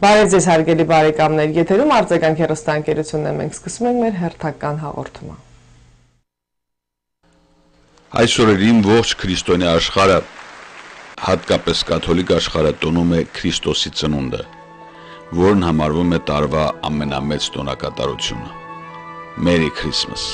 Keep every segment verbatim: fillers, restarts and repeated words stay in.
Բարև ձեզ հարգելի բարեկամներ, եթերում Ardzagang հեռուստաընկերությունն է, մենք սկսում ենք մեր հերթական հաղորդումը։ Այս օրերին ողջ քրիստոնյա աշխարհը, հատկապես կաթոլիկ աշխարհը տոնում է Քրիստոսի ծնունդը, որն համարվում է տարվա ամենամեծ տոնակատարությունը։ Merry Christmas։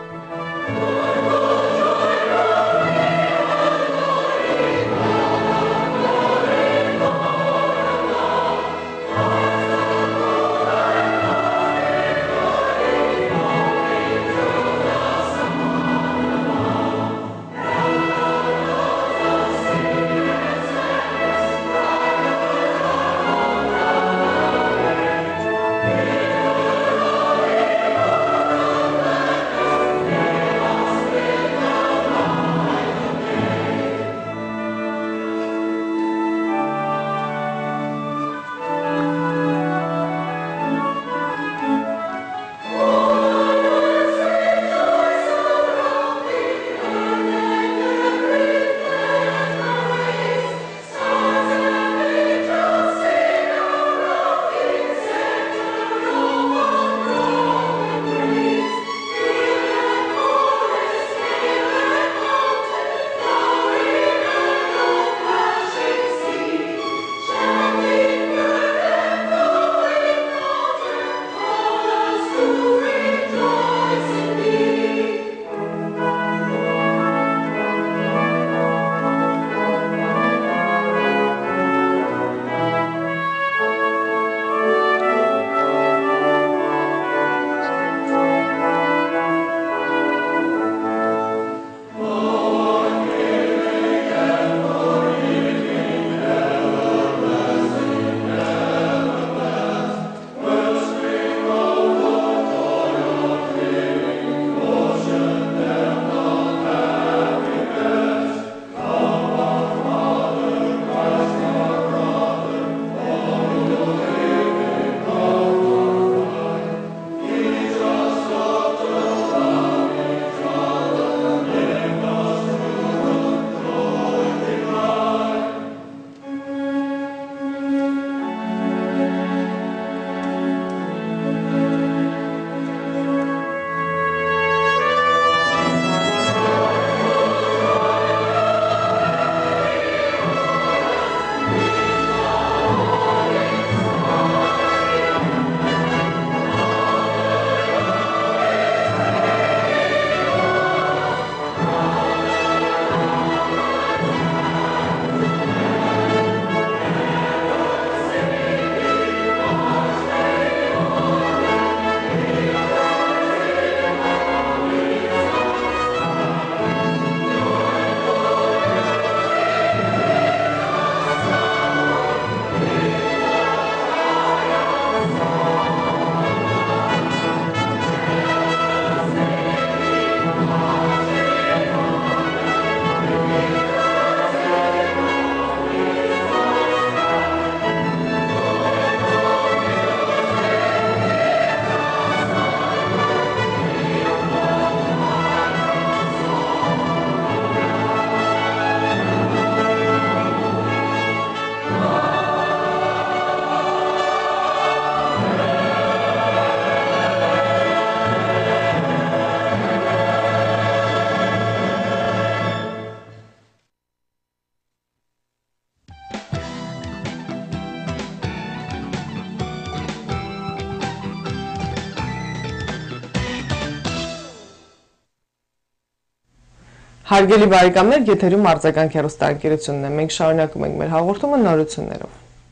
Հարգելի բարեկամներ, եթերում Ardzagang հեռուստաընկերությունն է, մենք շարունակում ենք մեր հաղորդումը նորություններով։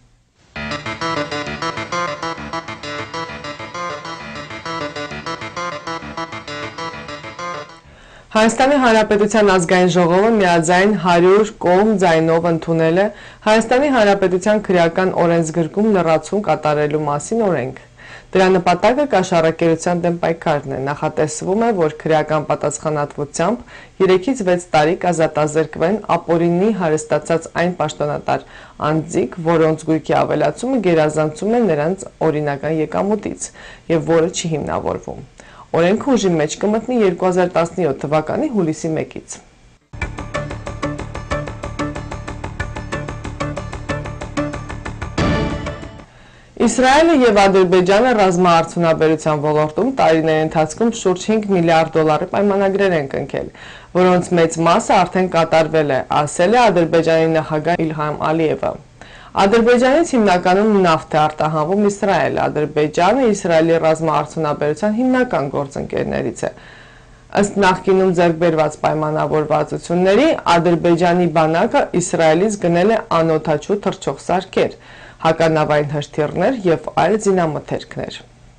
Հայաստանի Հանրապետության ազգային ժողովը միաձայն հարյուր կողմ ձայնով ընդունել է Հայաստանի Հանրապետության քրեական օրենսգրքում լրացում կատարելու մասին օրենք։ Դրա նպատակը կաշառակերության դեմ պայքարն է, նախատեսվում է, որ քրեական պատասխանատվությամբ երեքից վեց տարի կազատազրկվեն ապօրինի հարստացած այն պաշտոնատար անձիկ, որոնց գույքի ավելացումը գերազանցում է նրանց օրինական եկամուտից և որը չի հիմնավորվում։ Օրենքը ուժի մեջ կմտնի երկու հազար տասնյոթ թվականի հուլիսի մեկից։ Իսրայելը և Ադրբեջանը ռազմաարդյունաբերության ոլորտում տարիների ընթացքում շուրջ հինգ միլիարդ դոլարի պայմանագրեր են կնքել, որոնց մեծ մասը արդեն կատարվել է, ասել է Ադրբեջանի նախագահ Իլհամ Ալիևը։ Ադրբեջանից հիմնականում նավթ է արտահանվում Իսրայել, Ադրբեջանը Իսրայելի ռազմաարդյունաբերության հիմնական գործընկերներից է։ Ըստ նախկինում ձեռք բերված պայմանավորվածությունների, Ադրբեջանի բանակը Իսրայելից գնել է անօդաչու թռչող սարքեր, հականավային հրթիռներ և այլ զինամթերքներ։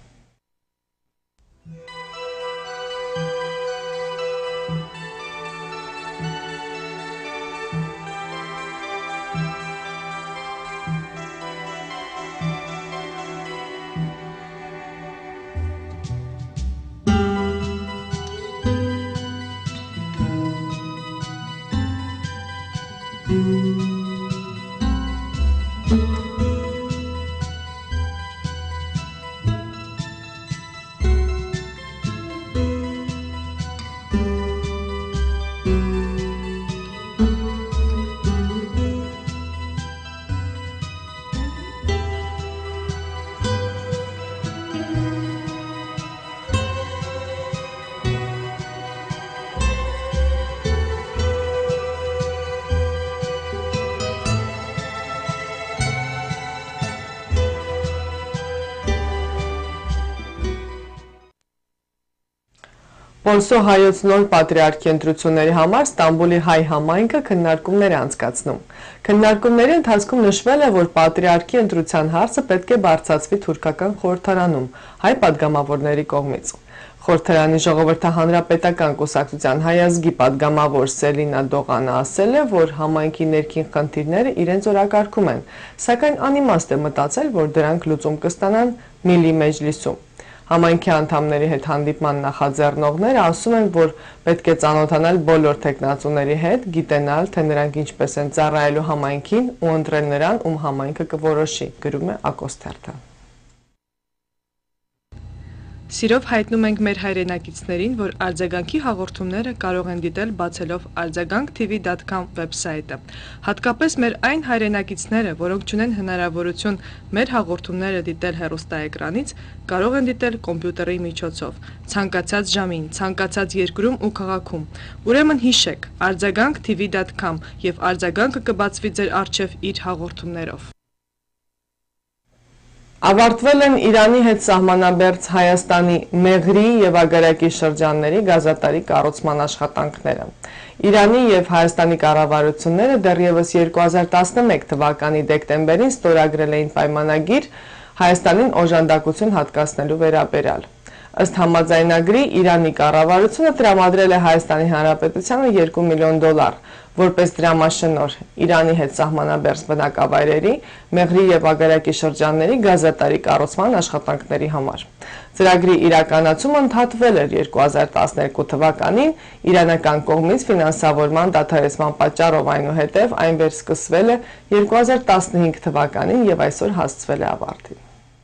Պոլսո հայոց նոր պատրիարքի ընտրությունների համար Ստամբուլի հայ համայնքը քննարկումներ է անցկացնում։ Քննարկումների ընթացքում նշվել է, որ պատրիարքի ընտրության հարցը պետք է բարձրացվի թուրքական խորհրդարանում հայ падգամավորների կողմից։ Խորհրդարանի ժողովրդահանրապետական կուսակցության հայ ազգի падգամավոր Սելինա Դողանը ասել է, որ համայնքի ներքին խնդիրները իրենց օրակարգում են, սակայն անիմաստ է մտածել, որ դրանք լուծում կստանան Միլի Մեջլիսում։ Համայնքի անդամների հետ հանդիպման նախաձեռնողները ասում են, որ պետք է ծանոթանալ բոլոր թեկնածուների հետ, գիտենալ, թե նրանք ինչպես են ծառայելու համայնքին ու ընտրել նրան, ում համայնքը կորոշի, գրում է Ակոստերթը։ Սիրով հայտնում ենք մեր հայրենակիցներին, որ արձագանքի հաղորդումները կարող են դիտել բացելով ardzagang T V dot com վեբսայթը։ Հատկապես մեր այն հայրենակիցները, որոնք չունեն հնարավորություն մեր հաղորդումները դիտել հեռուստաէկրանից, կարող են դիտել կոմպյուտերի միջոցով, ցանկացած ժամին, ցանկացած երկրում ու քաղաքում։ Ուրեմն հիշեք, ardzagang T V dot com և արձագանքը կբացվի ձեր առջև իր հաղորդումներով։ Ավարտվել են Իրանի հետ սահմանաբերձ Հայաստանի Մեղրի և Ագարակի շրջանների գազատարի կառուցման աշխատանքները։ Իրանի և Հայաստանի կառավարությունները դեռևս երկու հազար տասնմեկ թվականի դեկտեմբերին ստորագրել էին պայմանագիր Հայաստանին օժանդակություն հատկացնելու վերաբերյալ։ Ըստ համաձայնագրի Իրանի կառավարությունը տրամադրել է Հայաստանի Հանրապետությանը երկու միլիոն դոլար, որպես դրամաշնորհ Իրանի հետ սահմանաբերձ բնակավայրերի, Մեղրի և Ագարակի շրջանների գազատարի կառուցման աշխատանքների համար։ Ծրագրի իրականացումը ընդհատվել էր երկու հազար տասներկու թվականին իրանական կողմից ֆինանսավորման դադարեցման պատճառով, այնուհետև այն վերսկսվել է երկու հազար տասնհինգ թվականին և այսօր հասցվել է ավարտին։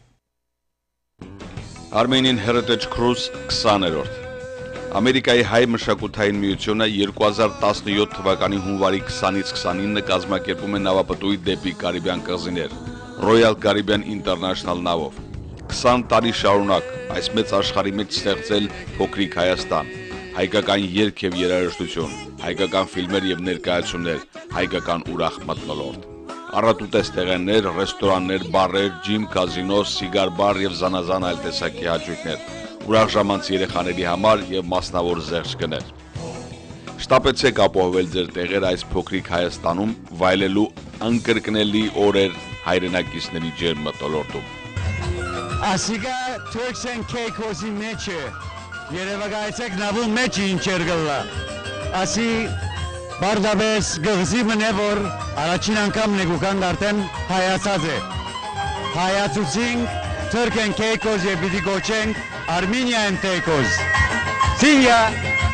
Armenian Heritage Cruise քսաներորդ Ամերիկայի հայ մշակութային միությունը երկու հազար տասնյոթ թվականի հունվարի քսանից քսանինը կազմակերպում է նավապտույտ դեպի Կարիբյան կղզիներ Royal Caribbean International նավով։ քսան տարի շարունակ այս մեծ աշխարհի մեջ ստեղծել փոքրիկ Հայաստան, հայկական երգ և երաժշտություն, հայկական ֆիլմեր և ներկայացումներ, հայկական ուրախ մթնոլորտ։ Առատուտես տեղերներ, ռեստորաններ, բարեր, ջիմ, կազինո, սիգար բար և զանազան այլ տեսակի հաճույքներ, ուրախ ժամանց երեխաների համար և մասնավոր զեղչ գներ։ Շտապեցեք ապահովել ձեր տեղեր այս փոքրիկ Հայաստանում, վայելելու անկրկնելի օրեր հայրենակիցների ջերմ մթնոլորտում։ Ասիգա Turks and Caicos-ի մեջ է, երևակայեցեք նավու մեջ ինչեր գլա, ասի Բարդավես գղզի մն է, որ առաջին անգամ նեգուկան դարտեն հայացած է։ Հայացուցինք Turk and Caicos և պիտի գոչենք Armenia and Caicos։ See ya!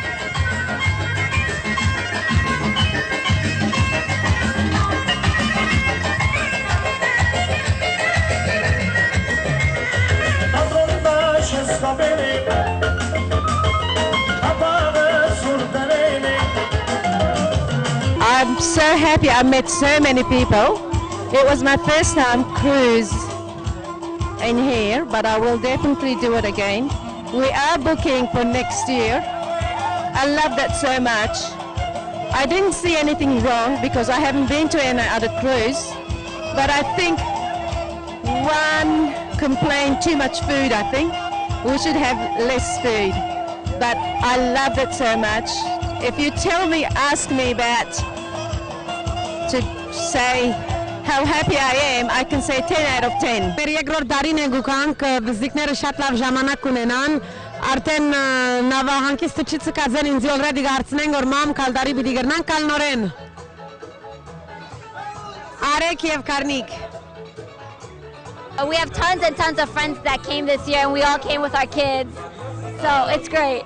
I'm so happy. I met so many people. It was my first time cruise in here, but I will definitely do it again. We are booking for next year. I love that so much. I didn't see anything wrong because I haven't been to any other cruise, but I think one complained too much food. I think we should have less food, but I love it so much. If you tell me, ask me about to say how happy I am, I can say ten out of ten. Երկրորդ դարին ենք ու կանք վզիկները շատ լավ ժամանակ ունենան, արդեն նավահանգիստը չի ցկածեն ինձ already գարցնեն որ մամ կալդարի պիտի գրնան կալնորեն։ Արեք եւ Karnig. We have tons and tons of friends that came this year and we all came with our kids. So it's great.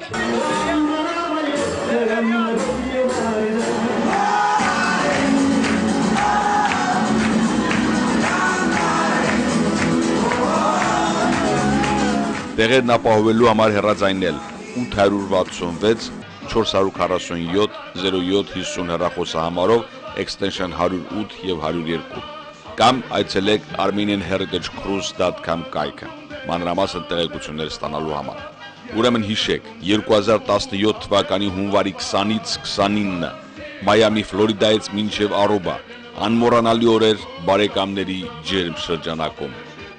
Տեղերն ապահովելու համար հեռաձայնել ութ հարյուր վաթսունվեց չորս հարյուր քառասունյոթ զիրո յոթ հիսուն հեռախոսահամարով extension հարյուր ութ եւ հարյուր երկու կամ այցելեք armenian heritage cruise dot com կայքը մանրամասն տեղեկություններ ստանալու համար։ Ուրեմն հիշեք, երկու հազար տասնյոթ թվականի հունվարի քսանից քսանինը Մայամի Ֆլորիդայից մինչև Արոբա անմոռանալի օրեր բարեկամների ջերմ շրջանակում։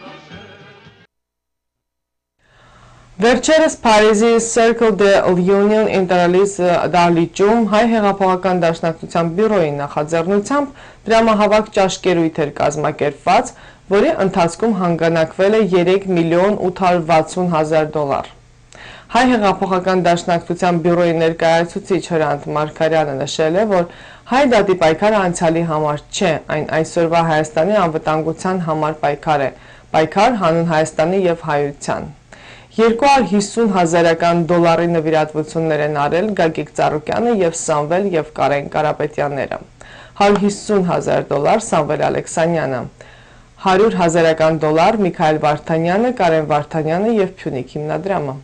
Վերջերս Փարիզի Circle de Union ինտերալիս դահլիճում հայ հեղափոխական դաշնակցության բյուրոյի նախաձեռնությամբ դրամահավաք ճաշկերույթ էր կազմակերպված, որի ընթացքում հանգանակվել է երեք միլիոն ութ հարյուր վաթսուն հազար դոլար։ Հայ հեղափոխական դաշնակցության բյուրոյի ներկայացուցիչ Հրանտ Մարգարյանը նշել է, որ հայ դատի պայքարը անցյալի համար չէ, այն այսօրվա Հայաստանի անվտանգության համար պայքար է, պայքար հանուն Հայաստանի եւ հայության։ երկու հարյուր հիսուն հազարական դոլարի նվիրատվություններ են արել Գագիկ Ծառուկյանը եւ Սամվել եւ Կարեն Կարապետյանները, հարյուր հիսուն հազար դոլար Սամվել Ալեքսանյանը, հարյուր հազարական դոլար Միքայել Վարդանյանը, Կարեն Վարդանյանը եւ Փյունիկ հիմնադրամը։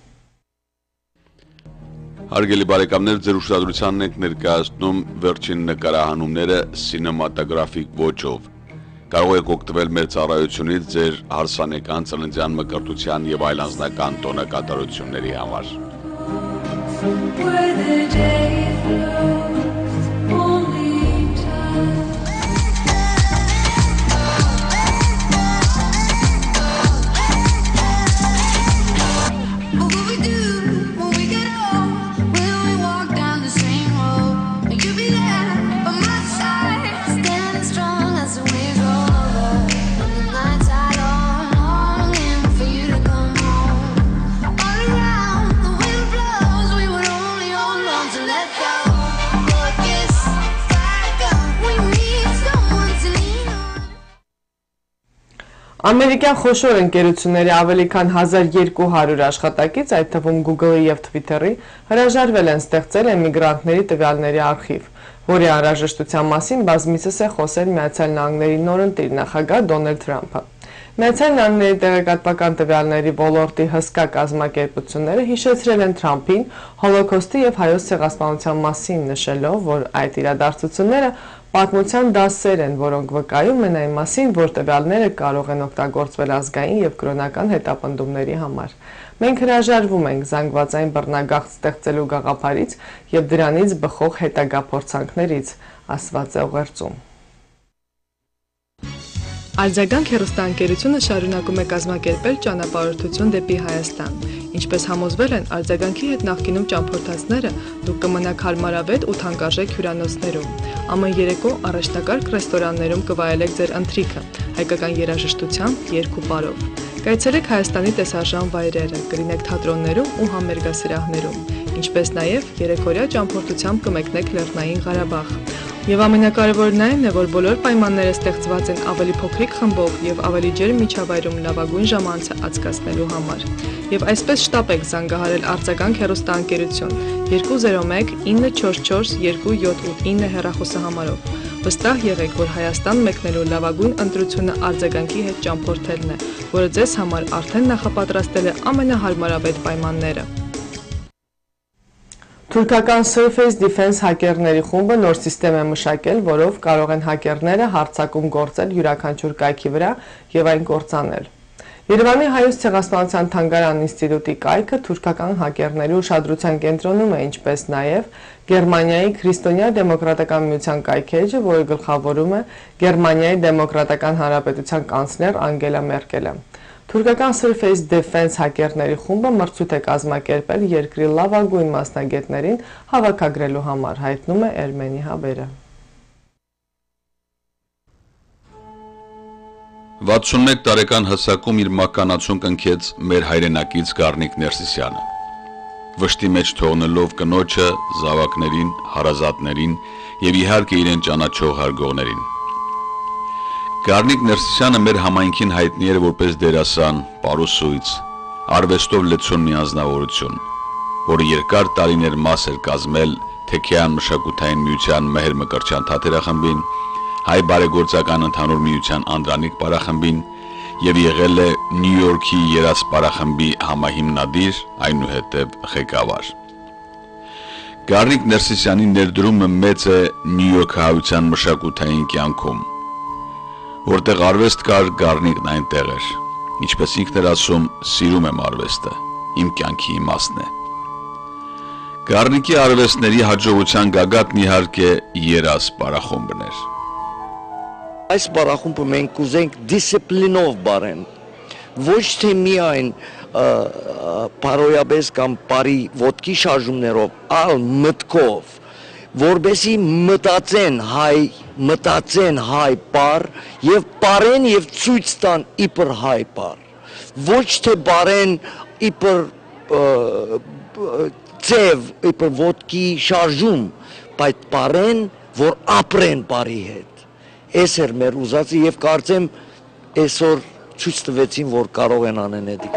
Հարգելի բարեկամներ, ձեր ուշադրությանն ենք ներկայացնում վերջին նկարահանումները սինեմատոգրաֆիկ ոճով։ Կարող եք օգտվել մեր ծառայությունից ձեր հարսանեկան ծննդյան մկրտության եւ այլ անձնական տոնակատարությունների համար։ Ամերիկյան խոշոր ընկերությունների ավելի քան հազար երկու հարյուր աշխատակից, այդ թվում Google-ի եւ Twitter-ի, հրաժարվել են ստեղծել էմիգրանտների տվյալների արխիվ, որի անհրաժեշտության մասին բազմիցս է խոսել Միացյալ Նահանգների նորընտիր նախագահ Դոնալդ Թրամփը։ Միացյալ Նահանգների տեղեկատվական տվյալների ոլորտի հսկա կազմակերպությունները հիշեցրել են Թրամփին Հոլոքոստի եւ հայոց ցեղասպանության մասին, նշելով, որ այդ իրադարձությունները պատմության դասեր են, որոնք վկայում են այն մասին, որ տվյալները կարող են օգտագործվել ազգային եւ կրոնական հետապնդումների համար։ Մենք հրաժարվում ենք զանգվածային բռնագաղթ ստեղծելու գաղափարից եւ դրանից բխող հետագա փորձանքներից, ասված է ուղերձում։ Ardzagang հեռուստաընկերությունը շարունակում է կազմակերպել ճանապարհորդություն դեպի Հայաստան։ Ինչպես համոզվել են Ardzagangi հետ նախկինում ճամփորդածները, դուք կմնաք հարմարավետ ու թանկարժեք հյուրանոցներում։ Ամեն երեկո առաջնակարգ ռեստորաններում կվայելեք ձեր ընթրիքը, հայկական երաժշտությամբ, երգ ու պարով։ Կայցելեք Հայաստանի տեսարժան վայրերը, կլինեք թատրոններում ու համերգասիրահներում, ինչպես նաև երեքօրյա ճամփորդությամբ կմեկնեք Լեռնային Ղարաբաղ։ Եվ ամենակարևորն այն է, որ բոլոր պայմանները ստեղծված են ավելի փոքրիկ խմբով եւ ավելի ջերմ միջավայրում լավագույն ժամանցը անցկացնելու համար։ Եվ այսպես շտապեք զանգահարել Ardzagang հեռուստաընկերություն երկու զիրո մեկ ինը չորս չորս երկու յոթ ութ ինը հեռախոսահամարով։ Վստահ եղեք, որ Հայաստան մեկնելու լավագույն ընտրությունը Ardzagangi հետ ճամփորդելն է, որը ձեզ համար արդեն նախապատրաստել է ամենահարմարավետ պայմանները։ Թուրքական Surface Defense հակերների խումբը նոր սիստեմ է մշակել, որով կարող են հակերները հարձակում գործել յուրաքանչյուր կայքի վրա եւ այն կործանել։ Երևանի հայոց ցեղասպանության թանգարան ինստիտուտի կայքը թուրքական հակերների ուշադրության կենտրոնում է, ինչպես նաև Գերմանիայի քրիստոնյա դեմոկրատական միության կայքէջը, որը գլխավորում է Գերմանիայի դեմոկրատական հանրապետության կանցլեր Անգելա Մերկելը։ Թուրքական Surface Defense հակերների խումբը մրցույթ է կազմակերպել երկրի լավագույն մասնագետներին հավաքագրելու համար, հայտնում է Էրմենի Հաբերը։ վաթսունմեկ տարեկան հասակում իր մականացուն կնքեց մեր հայրենակից Կարնիկ Ներսիսյանը, վշտի մեջ թողնելով կնոջը, զավակներին, հարազատներին և իհարկե իրեն ճանաչող հարգողներին։ Կարնիկ Ներսիսյանը մեր համայնքին հայտնի էր որպես դերասան, պարուսույց, արվեստով լեցուն մի անձնավորություն, որը երկար տարիներ մաս էր կազմել Թեքեան մշակութային միության Մher Megerdchian թատերախմբին, հայ բարեգործական ընդհանուր միության Անդրանիկ պարախմբին և եղել է Նյու Յորքի երազ պարախմբի համահիմնադիր, այնուհետև ղեկավար։ Կարնիկ Ներսիսյանի ներդրումը մեծ է Նյու Յորքահայության մշակութային կյանքում, որտեղ արվեստ կար, Կարնիկն այնտեղ էր, ինչպես ինքն էր ասում, սիրում եմ արվեստը, իմ կյանքի իմաստն է։ Կարնիկի արվեստների հաջողության գագաթն իհարկե երազ պարախումբն էր։ Այս պարախումբը մենք կուզենք դիսցիպլինով բարեն, ոչ թե միայն պարոյաբես կամ պարի ոտքի շարժումներով, այլ մտքով, որբեսի մտածեն հայ, մտածեն հայ պար և պարեն և ցույց տան իպր հայ պար, ոչ թե բարեն իպր ծև, իպր ոտքի շարժում, բայց պարեն, որ ապրեն պարի հետ։ Ես էր մեր ուզածը և կարծեմ այսօր ցույց տվեցին, որ կարող են անեն էդիկա։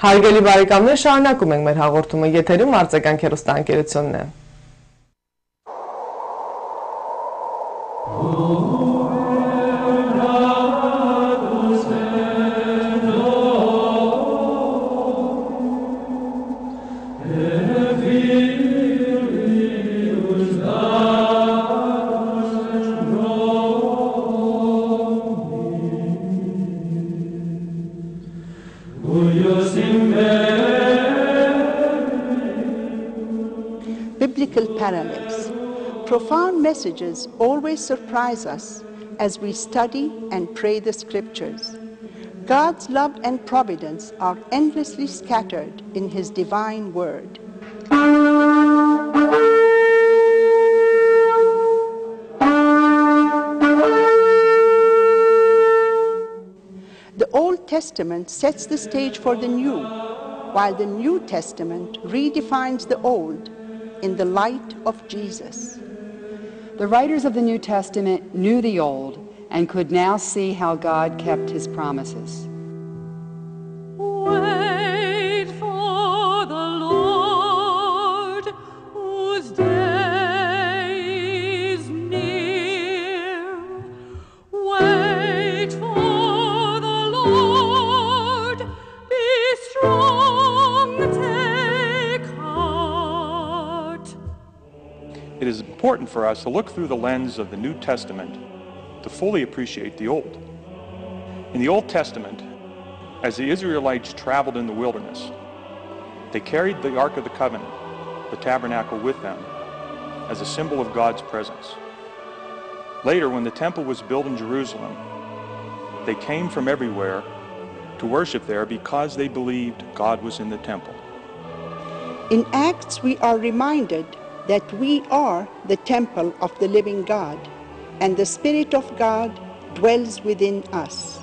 Հարգելի բարեկամներ, շարունակում ենք մեր հաղորդումը, եթերում Ardzagang հեռուստաընկերությունն է։ Biblical parallels. Profound messages always surprise us as we study and pray the scriptures. God's love and providence are endlessly scattered in His divine word. The Old Testament sets the stage for the New, while the New Testament redefines the Old in the light of Jesus. The writers of the New Testament knew the Old and could now see how God kept His promises. Wait for the Lord, whose day is near. Wait for the Lord, be strong, take heart. It is important for us to look through the lens of the New Testament to fully appreciate the Old. In the Old Testament, as the Israelites traveled in the wilderness, they carried the Ark of the Covenant, the tabernacle, with them as a symbol of God's presence. Later, when the temple was built in Jerusalem, they came from everywhere to worship there because they believed God was in the temple. In Acts, we are reminded that we are the temple of the living God, and the Spirit of God dwells within us.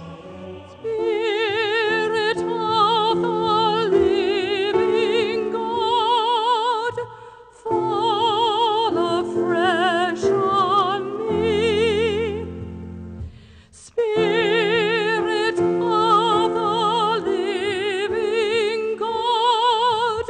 Spirit of the living God, fall afresh on me. Spirit of the living God,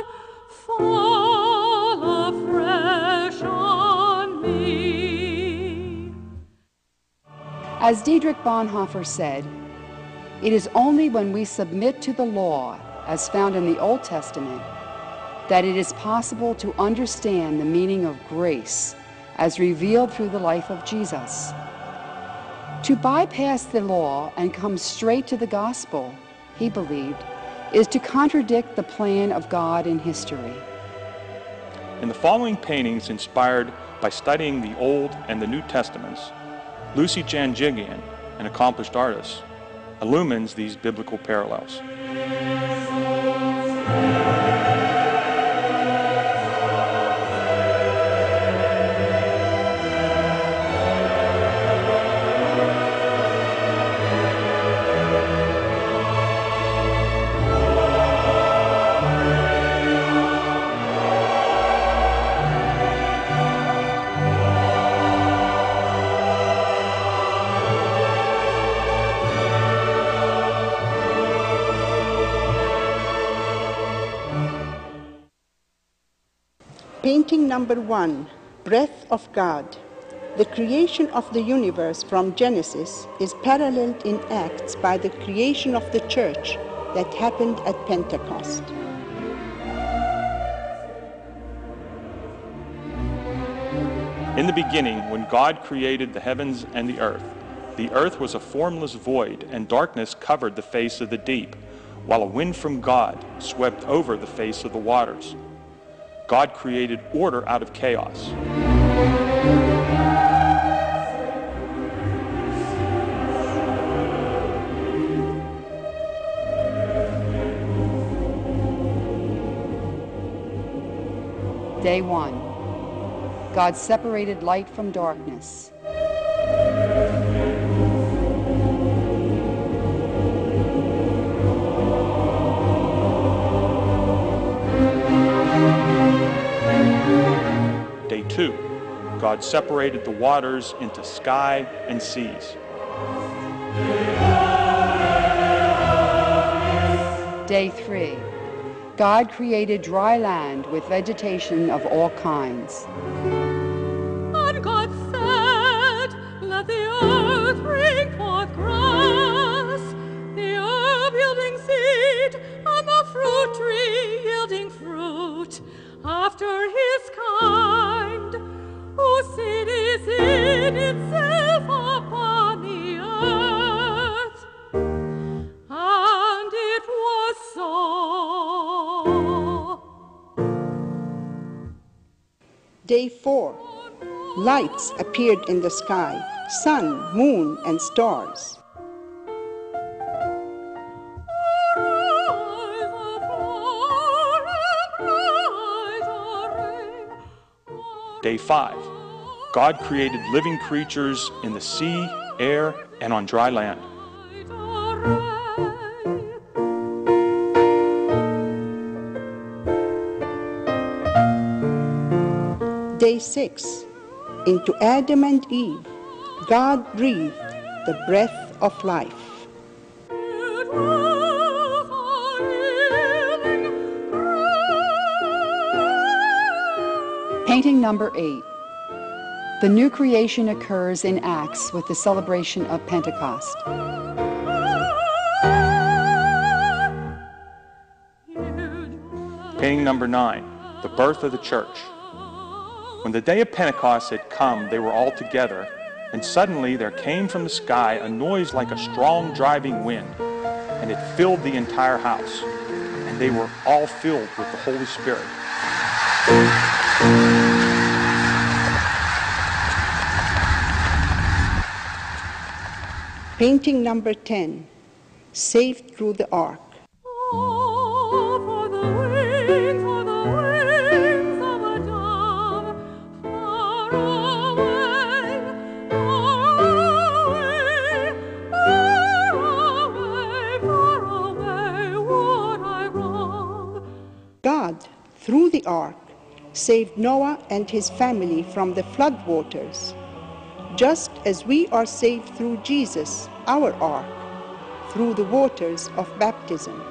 fall afresh on me. As Dietrich Bonhoeffer said, it is only when we submit to the law, as found in the Old Testament, that it is possible to understand the meaning of grace as revealed through the life of Jesus. To bypass the law and come straight to the gospel, he believed, is to contradict the plan of God in history. In the following paintings, inspired by studying the Old and the New Testaments, Lucy Janjigian, an accomplished artist, illumines these biblical parallels. Painting number one, Breath of God. The creation of the universe from Genesis is paralleled in Acts by the creation of the church that happened at Pentecost. In the beginning, when God created the heavens and the earth, the earth was a formless void, and darkness covered the face of the deep, while a wind from God swept over the face of the waters. God created order out of chaos. Day one, God separated light from darkness. Day two, God separated the waters into sky and seas. Day three, God created dry land with vegetation of all kinds. And God said, let the earth bring forth grass, the herb yielding seed, and the fruit tree yielding fruit, after his kind, whose seed is in itself upon the earth. And it was so. Day four. Lights appeared in the sky, sun, moon, and stars. Day five. God created living creatures in the sea, air, and on dry land. Day six. Into Adam and Eve, God breathed the breath of life. Painting number eight. The new creation occurs in Acts with the celebration of Pentecost. Painting number nine, the birth of the church. When the day of Pentecost had come, they were all together, and suddenly there came from the sky a noise like a strong driving wind, and it filled the entire house, and they were all filled with the Holy Spirit. Painting number ten, Saved Through the Ark. God, through the ark, saved Noah and his family from the flood waters, just as we are saved through Jesus, our ark, through the waters of baptism.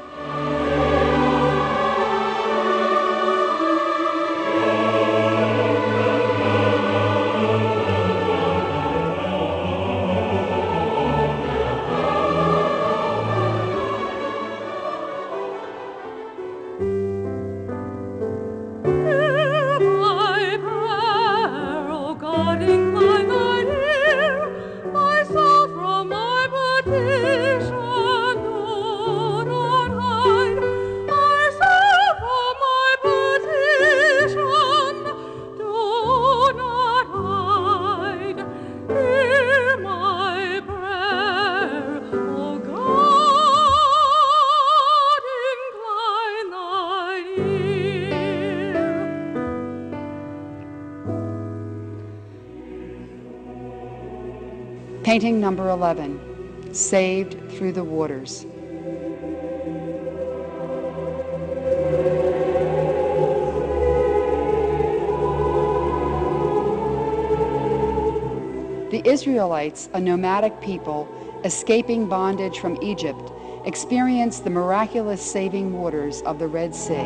Painting number eleven, Saved Through the Waters. The Israelites, a nomadic people, escaping bondage from Egypt, experienced the miraculous saving waters of the Red Sea.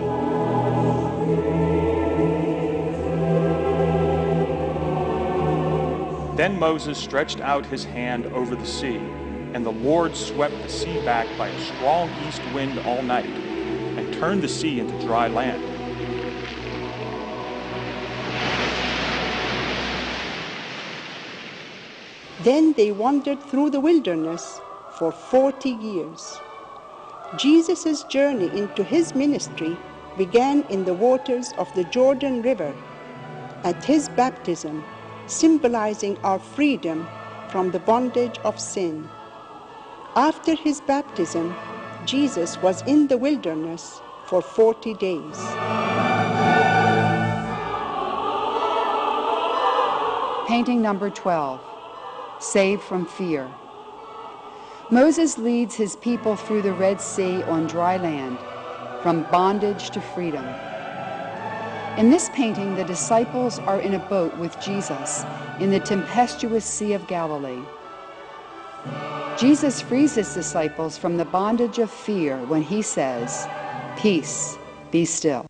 Then Moses stretched out his hand over the sea, and the Lord swept the sea back by a strong east wind all night, and turned the sea into dry land. Then they wandered through the wilderness for forty years. Jesus' journey into his ministry began in the waters of the Jordan River, at his baptism, symbolizing our freedom from the bondage of sin. After his baptism, Jesus was in the wilderness for forty days. Painting number twelve, Saved from Fear. Moses leads his people through the Red Sea on dry land, from bondage to freedom. In this painting, the disciples are in a boat with Jesus in the tempestuous Sea of Galilee. Jesus frees his disciples from the bondage of fear when he says, "Peace, Be still.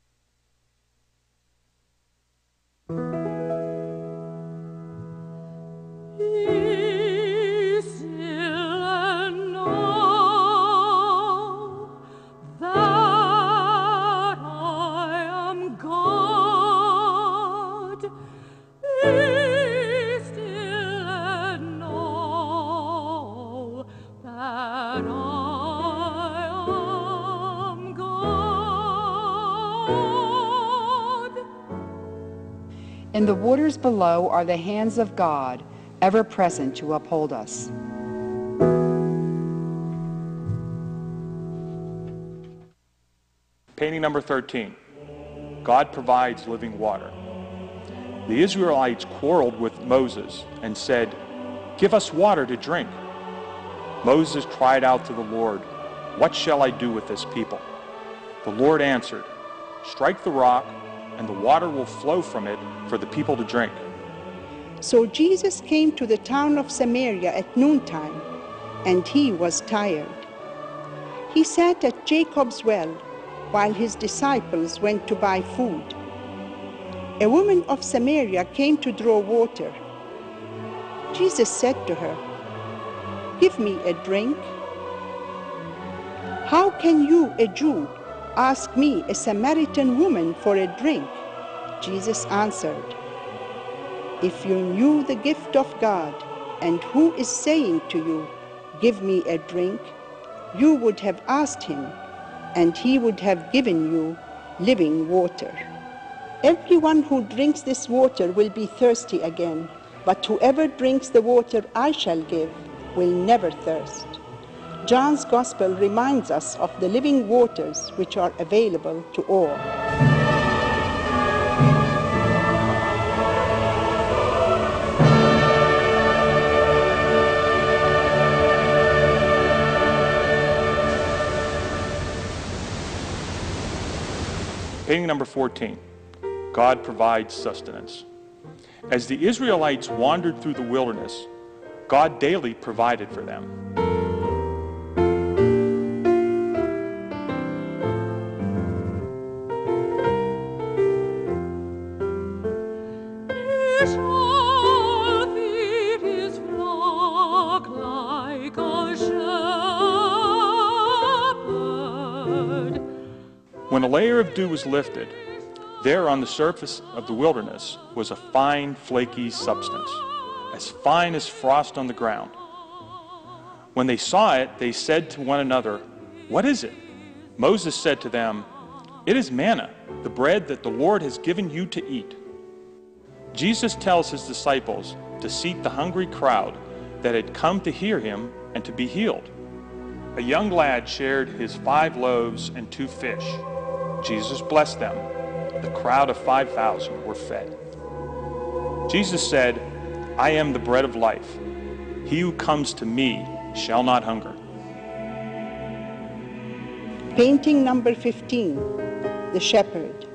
In the waters below are the hands of God, ever present to uphold us. Painting number thirteen. God provides living water. The Israelites quarreled with Moses and said, "Give us water to drink." Moses cried out to the Lord, "What shall I do with this people?" The Lord answered, "Strike the rock, and the water will flow from it for the people to drink." So Jesus came to the town of Samaria at noontime, and he was tired. He sat at Jacob's well while his disciples went to buy food. A woman of Samaria came to draw water. Jesus said to her, "Give me a drink." "How can you, a Jew, ask me, a Samaritan woman, for a drink?" Jesus answered, "If you knew the gift of God and who is saying to you, 'Give me a drink,' you would have asked him, and he would have given you living water. Everyone who drinks this water will be thirsty again, but whoever drinks the water I shall give will never thirst." John's Gospel reminds us of the living waters which are available to all. Painting number fourteen. God provides sustenance. As the Israelites wandered through the wilderness, God daily provided for them. When a layer of dew was lifted, there on the surface of the wilderness was a fine, flaky substance, as fine as frost on the ground. When they saw it, they said to one another, "What is it?" Moses said to them, "It is manna, the bread that the Lord has given you to eat." Jesus tells his disciples to seat the hungry crowd that had come to hear him and to be healed. A young lad shared his five loaves and two fish. Jesus blessed them. The crowd of five thousand were fed. Jesus said, "I am the bread of life. He who comes to me shall not hunger." Painting number fifteen, The Shepherd.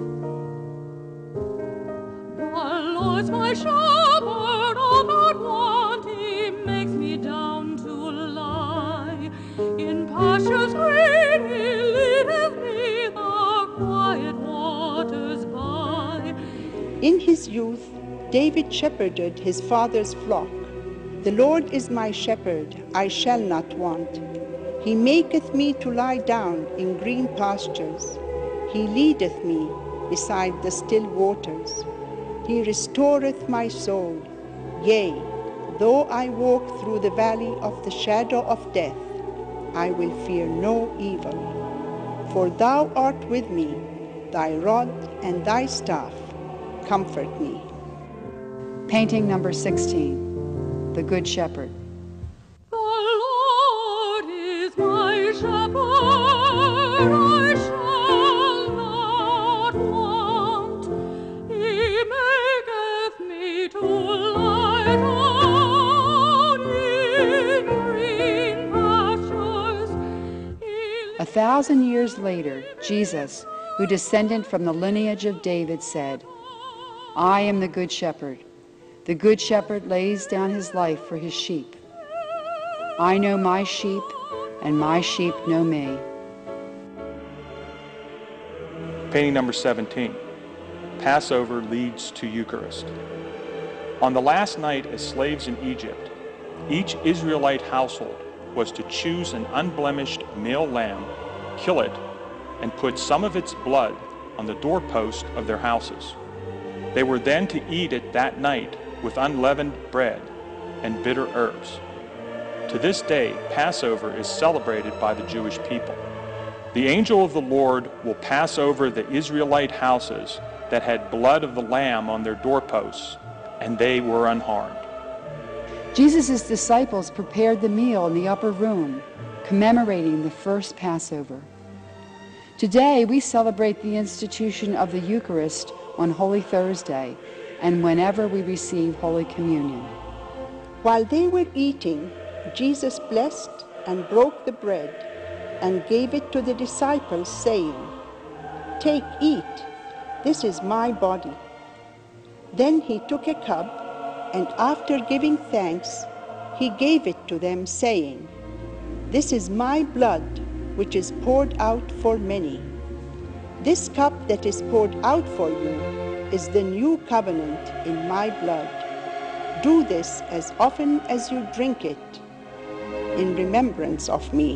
The Lord's my shepherd, all that want, he makes me down to lie. In pastures green he leadeth me, the quiet waters by. In his youth, David shepherded his father's flock. The Lord is my shepherd, I shall not want. He maketh me to lie down in green pastures. He leadeth me beside the still waters. He restoreth my soul. Yea, though I walk through the valley of the shadow of death, I will fear no evil. For thou art with me, thy rod and thy staff comfort me. Painting number sixteen, The Good Shepherd. The Lord is my shepherd, I shall not want. He maketh me to lie down in green pastures. A thousand years later, Jesus, who descended from the lineage of David, said, "I am the good shepherd. The good shepherd lays down his life for his sheep. I know my sheep, and my sheep know me." Painting number seventeen. Passover leads to Eucharist. On the last night as slaves in Egypt, each Israelite household was to choose an unblemished male lamb, kill it, and put some of its blood on the doorpost of their houses. They were then to eat it that night with unleavened bread and bitter herbs. To this day, Passover is celebrated by the Jewish people. The angel of the Lord will pass over the Israelite houses that had blood of the lamb on their doorposts, and they were unharmed. Jesus' disciples prepared the meal in the upper room, commemorating the first Passover. Today, we celebrate the institution of the Eucharist on Holy Thursday and whenever we receive Holy Communion. While they were eating, Jesus blessed and broke the bread and gave it to the disciples, saying, "Take, eat, this is my body." Then he took a cup, and after giving thanks, he gave it to them, saying, "This is my blood, which is poured out for many. This cup that is poured out for you is the new covenant in my blood. Do this as often as you drink it, in remembrance of me."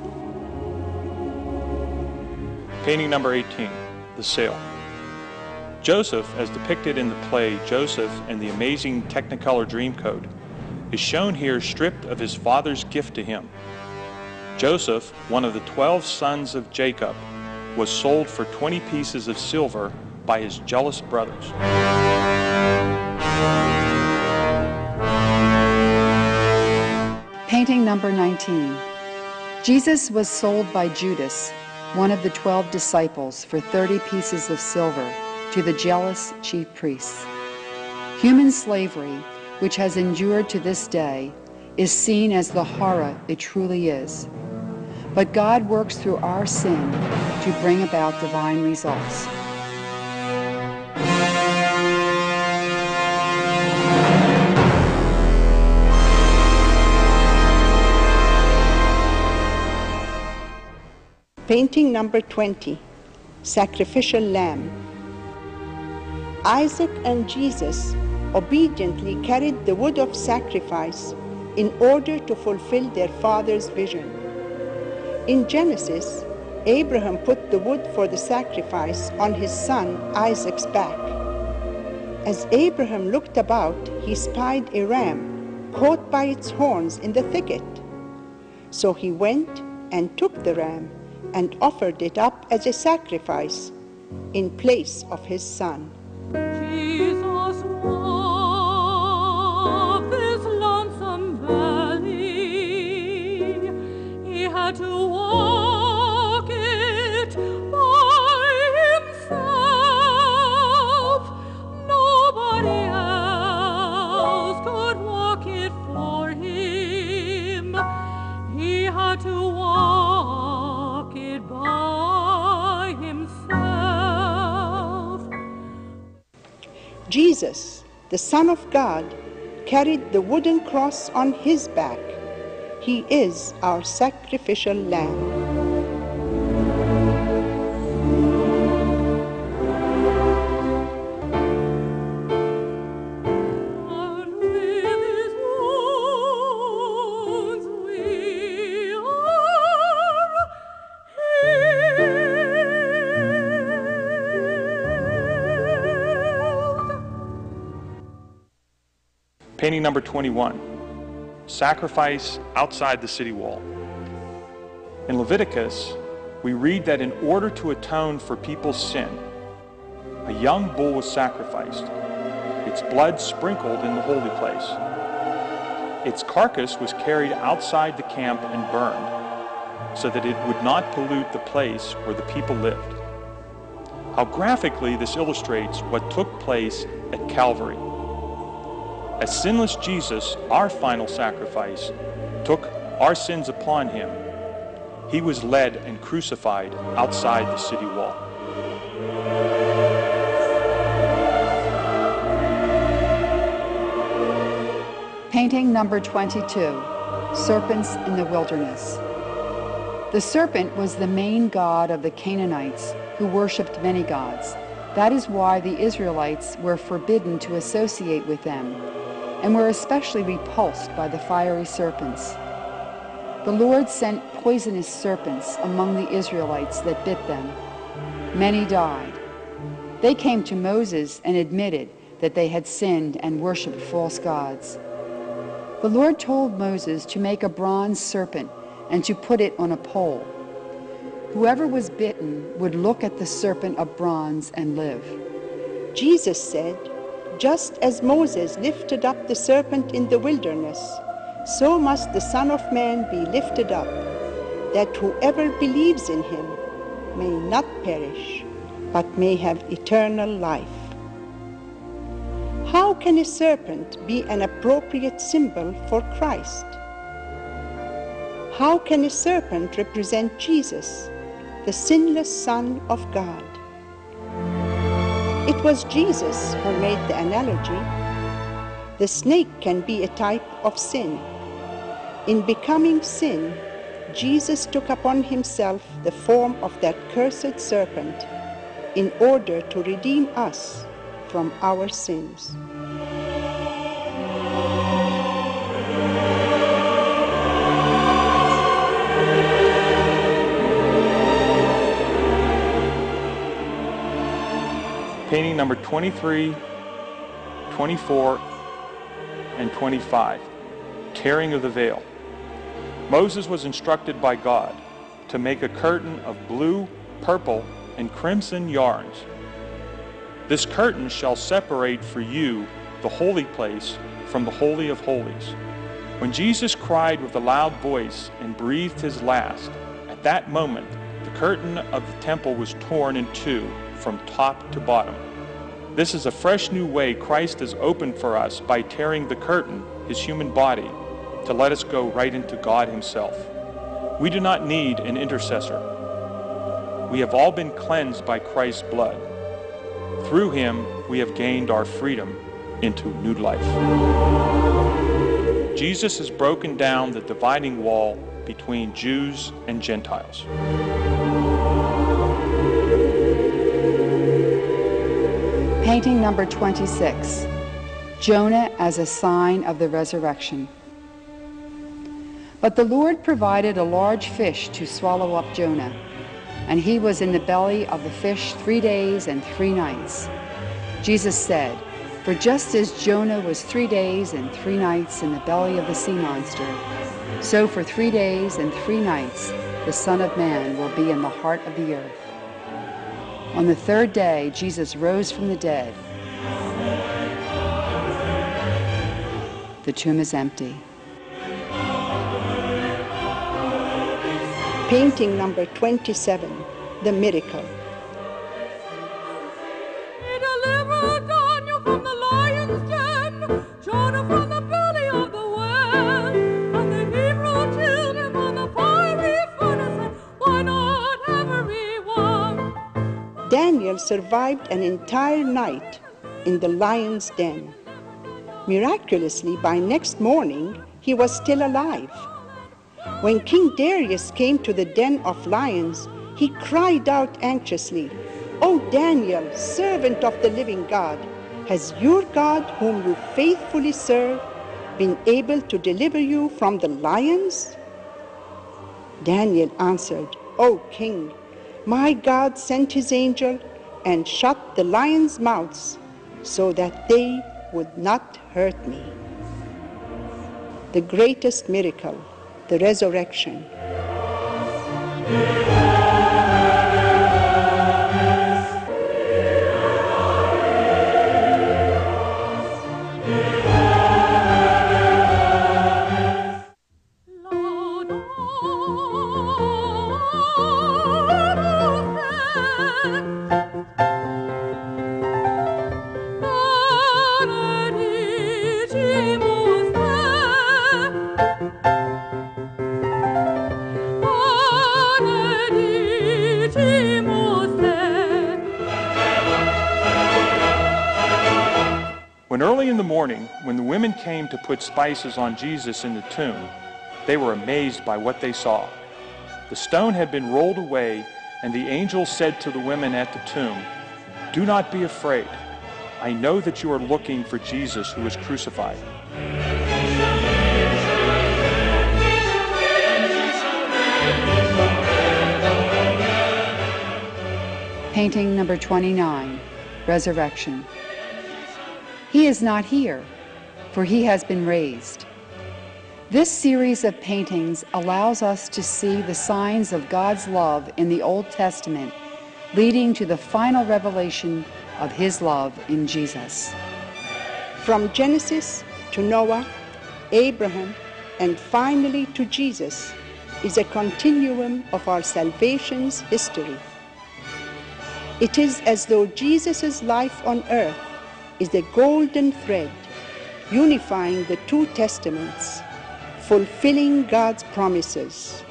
Painting number eighteen, The Sail. Joseph, as depicted in the play Joseph and the Amazing Technicolor Dreamcoat, is shown here stripped of his father's gift to him. Joseph, one of the twelve sons of Jacob, was sold for twenty pieces of silver by his jealous brothers. Painting number nineteen. Jesus was sold by Judas, one of the twelve disciples, for thirty pieces of silver to the jealous chief priests. Human slavery, which has endured to this day, is seen as the horror it truly is. But God works through our sin to bring about divine results. Painting number twenty, Sacrificial Lamb. Isaac and Jesus obediently carried the wood of sacrifice in order to fulfill their father's vision. In Genesis, Abraham put the wood for the sacrifice on his son Isaac's back. As Abraham looked about, he spied a ram caught by its horns in the thicket. So he went and took the ram and offered it up as a sacrifice in place of his son. Jesus walked this lonesome valley. He had to walk it by himself. Nobody else could walk it for him. He had to walk it by himself. Jesus, the Son of God, carried the wooden cross on his back. He is our sacrificial lamb. Painting number twenty-one, Sacrifice outside the city wall. In Leviticus, we read that in order to atone for people's sin, a young bull was sacrificed, its blood sprinkled in the holy place. Its carcass was carried outside the camp and burned, so that it would not pollute the place where the people lived. How graphically this illustrates what took place at Calvary. As sinless Jesus, our final sacrifice, took our sins upon him, he was led and crucified outside the city wall. Painting number twenty-two, Serpents in the Wilderness. The serpent was the main god of the Canaanites, who worshipped many gods. That is why the Israelites were forbidden to associate with them, and were especially repulsed by the fiery serpents. The Lord sent poisonous serpents among the Israelites that bit them. Many died. They came to Moses and admitted that they had sinned and worshipped false gods. The Lord told Moses to make a bronze serpent and to put it on a pole. Whoever was bitten would look at the serpent of bronze and live. Jesus said, "Just as Moses lifted up the serpent in the wilderness, so must the Son of Man be lifted up, that whoever believes in him may not perish, but may have eternal life." How can a serpent be an appropriate symbol for Christ? How can a serpent represent Jesus, the sinless Son of God? It was Jesus who made the analogy. The snake can be a type of sin. In becoming sin, Jesus took upon himself the form of that cursed serpent in order to redeem us from our sins. Painting number twenty-three, twenty-four, and twenty-five, Tearing of the Veil. Moses was instructed by God to make a curtain of blue, purple, and crimson yarns. This curtain shall separate for you the holy place from the Holy of Holies. When Jesus cried with a loud voice and breathed his last, at that moment the curtain of the temple was torn in two from top to bottom. This is a fresh new way Christ has opened for us by tearing the curtain, his human body, to let us go right into God himself. We do not need an intercessor. We have all been cleansed by Christ's blood. Through him, we have gained our freedom into new life. Jesus has broken down the dividing wall between Jews and Gentiles. Painting number twenty-six, Jonah as a sign of the resurrection. But the Lord provided a large fish to swallow up Jonah, and he was in the belly of the fish three days and three nights. Jesus said, "For just as Jonah was three days and three nights in the belly of the sea monster, so for three days and three nights the Son of Man will be in the heart of the earth." On the third day, Jesus rose from the dead. The tomb is empty. Painting number twenty-seven, The Miracle. He delivered Daniel from the lion's den, Jonah from the belly of the whale, and the Hebrew children from the fiery furnace, and why not everyone? Daniel survived an entire night in the lion's den. Miraculously, by next morning, he was still alive. When King Darius came to the den of lions, he cried out anxiously, "O Daniel, servant of the living God, has your God, whom you faithfully serve, been able to deliver you from the lions?" Daniel answered, "O King, my God sent his angel and shut the lions' mouths so that they would not hurt me." The greatest miracle, the resurrection. When early in the morning, when the women came to put spices on Jesus in the tomb, they were amazed by what they saw. The stone had been rolled away, and the angel said to the women at the tomb, "Do not be afraid. I know that you are looking for Jesus who was crucified." Painting number twenty-nine, Resurrection. He is not here, for he has been raised. This series of paintings allows us to see the signs of God's love in the Old Testament, leading to the final revelation of his love in Jesus. From Genesis to Noah, Abraham, and finally to Jesus is a continuum of our salvation's history. It is as though Jesus' life on earth is a golden thread unifying the two testaments, fulfilling God's promises.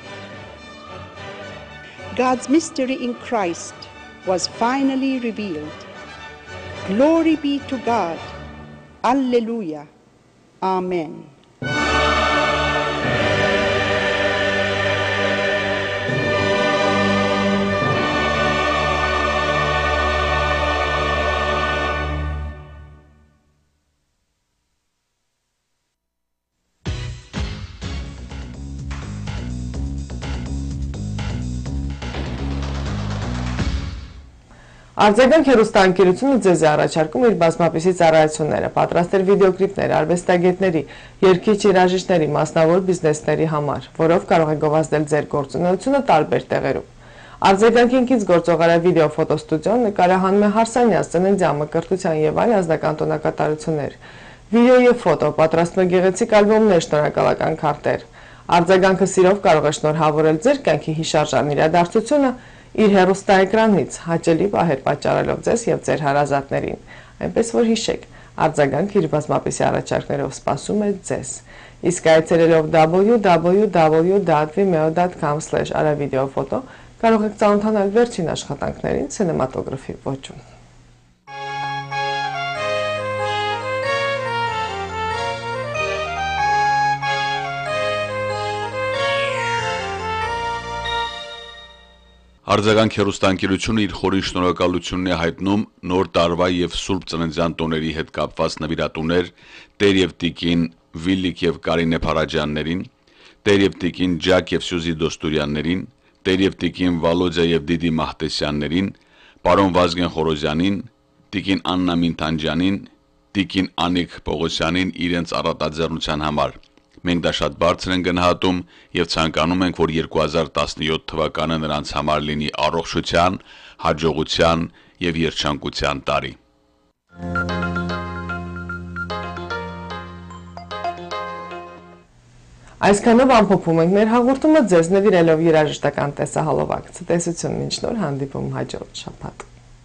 God's mystery in Christ was finally revealed. Glory be to God. Alleluia. Amen. Ardzagang հեռուստաընկերությունը ձեզ է առաջարկում իր բազմապիսի ծառայությունները, պատրաստել վիդեոկլիպներ, արվեստագետների, երգիչ երաժիշտների, մասնավոր բիզնեսների համար, որով կարող եք գովազդել ձեր գործունեությունը տարբեր տեղերում։ Ardzagang-ինքից գործողարար վիդեոֆոտոստուդիոն նկարահանում է հարսանյաց, ծննդյան, մկրտության և այլ անձնական տոնակատարություններ։ Վիդեո և ֆոտո պատրաստում է գեղեցիկ ալբոմներ, շնորհակալական քարտեր։ Ardzagang-ը սիրով կարող է շնորհավորել ձեր կյանքի հիշարժան իրադարձությունը իր հեռուստաէկրանից, հաճելի պահեր պատճառելով ձեզ և ձեր հարազատներին, այնպես որ հիշեք, Ardzagang իր բազմապիսի առաջարկներով սպասում է ձեզ։ Իսկ այցելելով w w w dot vimeo dot com slash aravideo-photo կարող եք ծանոթանալ վերջին աշխատանքներին սինեմատոգրաֆի ոճում։ Ardzagang հեռուստաընկերությունը իր խորին շնորհակալությունն է հայտնում նոր տարվա և Սուրբ Ծննդյան տոների հետ կապված նվիրատուներ Տեր և Տիկին Վիլիկ և Կարինե Փարաջյաններին, Տեր և Տիկին Ջակ և Սյուզի Դոստուրյաններին, Տեր և Տիկին Վալոդիա և Դիդի Մահտեսյաններին, Պարոն Վազգեն Խորոզյանին, Տիկին Աննա Մինթանջյանին, Տիկին Անիկ Պողոսյանին իրենց առատաձեռնության համար։ Մենք դա շատ բարձր ենք գնահատում և ցանկանում ենք, որ երկու հազար տասնյոթ թվականը նրանց համար լինի առողջության, հաջողության և երջանկության տարի։ Այսքանով ամփոփում ենք մեր հաղորդումը ձեզ նվիրելով երաժշտական տեսահոլովակ։ Ցտեսություն, մինչ նոր հանդիպում հաջորդ շաբաթ։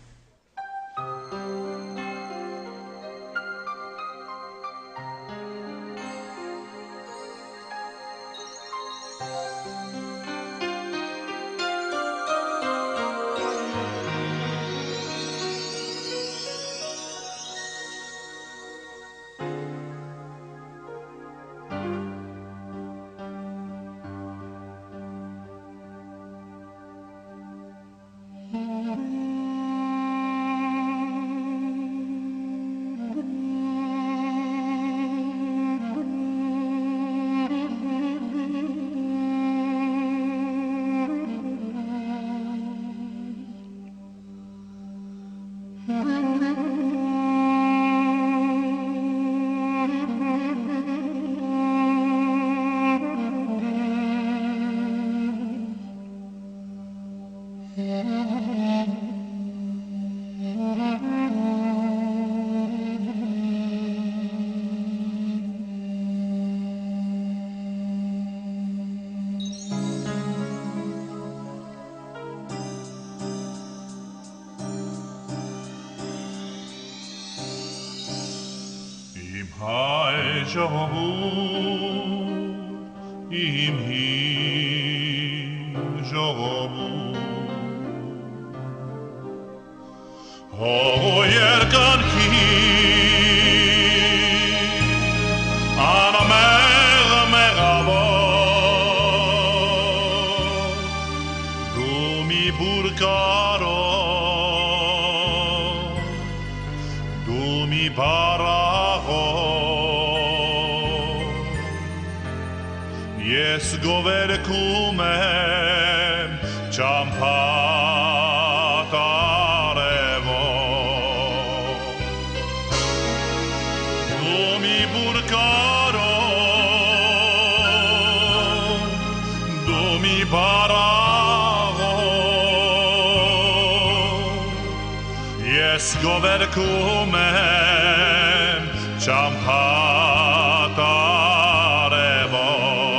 Im hi jobu ho yerkan ki ana mer meravo Ես գովերքում եմ ճամփատ արևով Դու մի բուրկարով Դու մի բարաղով Ես գովերքում եմ ճամփատ արևով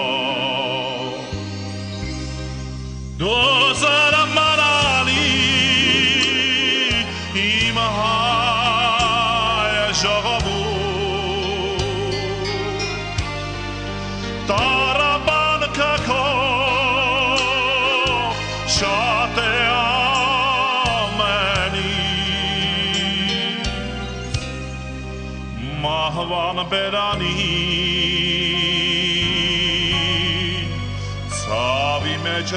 Մահվան բերանի ցավի մեջ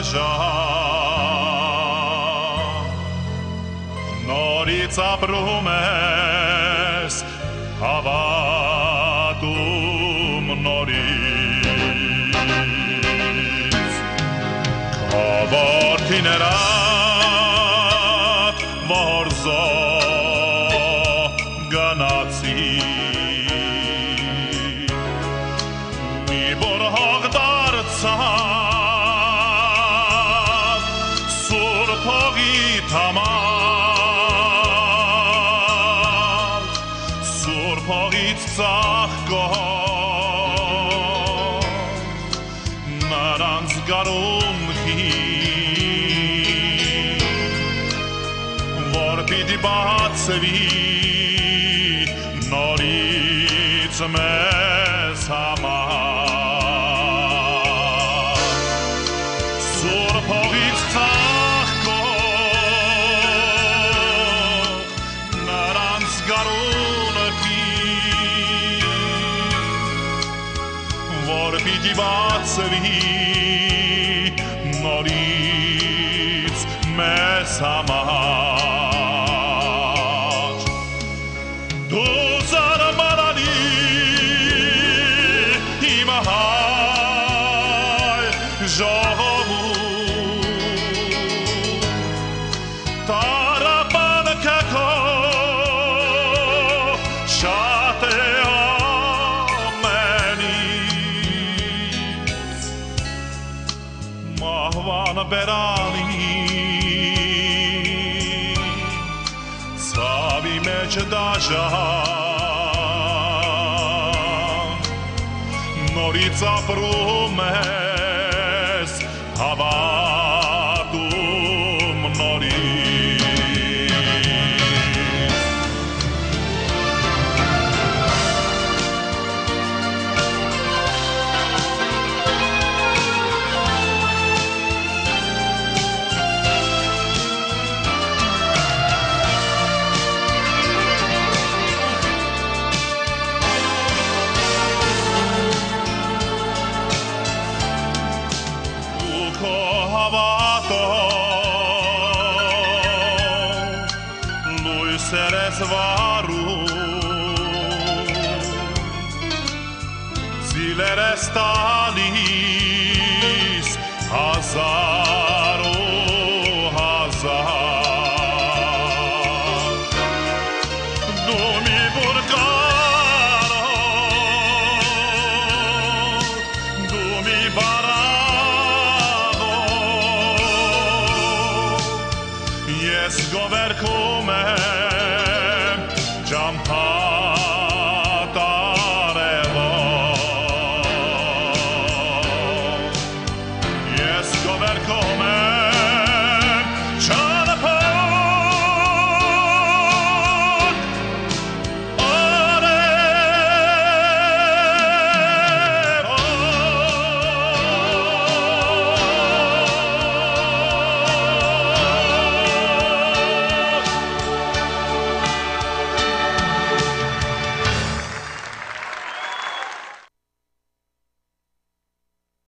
դաժան նորից ապրում ես հավատում նորից Քավարդիներատ որզո գնացի Համար Սուրբողից ծաղկող նրանց գարունքի որ պիտի բացվի նորից մեզ համար Սուրբողից Պիտի բացվի նորից մեզ համար Դու զարմանալի իմ հայ ժողովուրդ Տառապանքը քո շատ է Մահվան բերանի ցավի մեջ դաժան նորից ապրում ես հավատում նորից Զիլեր ես տալիս հազար